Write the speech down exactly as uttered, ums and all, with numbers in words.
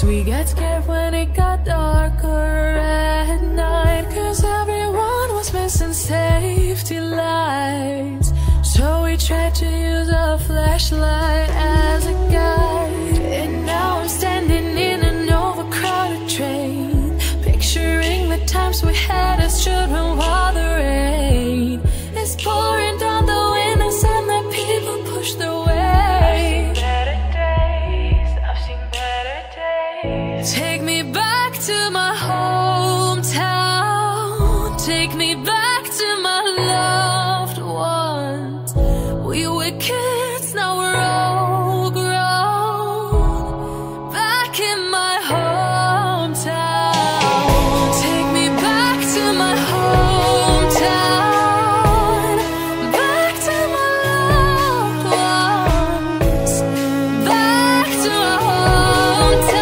we got scared when it got darker at night, cause everyone was missing safety lights. So we tried to use a flashlight as a guide. And now I'm standing in an overcrowded train, picturing the times we had as children while the rain is pouring down the windows and the people push their way. Take me back to my hometown. Take me back to my loved ones. We were kids, now we're all grown. Back in my hometown. Take me back to my hometown. Back to my loved ones. Back to my hometown.